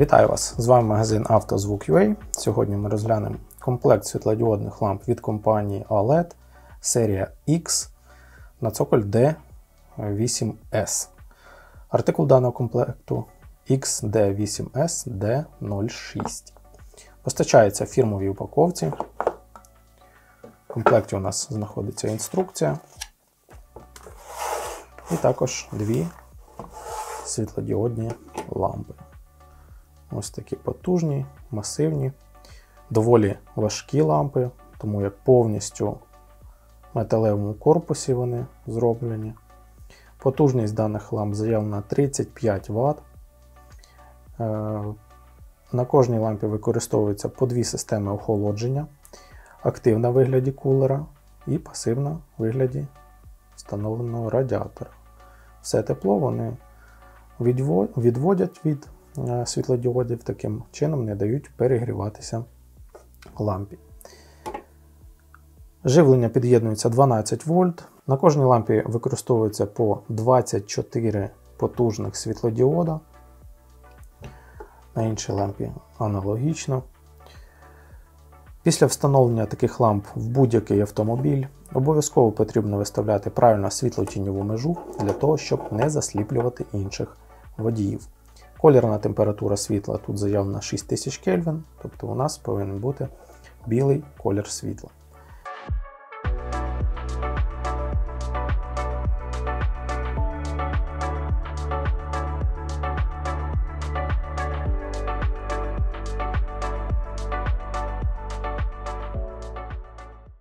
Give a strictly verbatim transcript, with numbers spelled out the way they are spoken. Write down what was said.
Вітаю вас! З вами магазин «Автозвук.ua». Сьогодні ми розглянемо комплект світлодіодних ламп від компанії о лед серія X на цоколь ді вісім ес. Артикул даного комплекту ікс ді вісім ес ді нуль шість. Постачається в фірмовій упаковці. В комплекті у нас знаходиться інструкція і також дві світлодіодні лампи. Ось такі потужні, масивні, доволі важкі лампи, тому як повністю в металевому корпусі вони зроблені. Потужність даних ламп заявлена тридцять п'ять ватт. На кожній лампі використовуються по дві системи охолодження. Активна в вигляді кулера і пасивна в вигляді встановленого радіатора. Все тепло вони відводять від світлодіодів, таким чином не дають перегріватися лампі. Живлення під'єднується дванадцять вольт. На кожній лампі використовується по двадцять чотири потужних світлодіода. На іншій лампі аналогічно. Після встановлення таких ламп в будь-який автомобіль обов'язково потрібно виставляти правильно світло-тіньову межу для того, щоб не засліплювати інших водіїв. Колірна температура світла тут заявлена шість тисяч кельвін, тобто у нас повинен бути білий колір світла.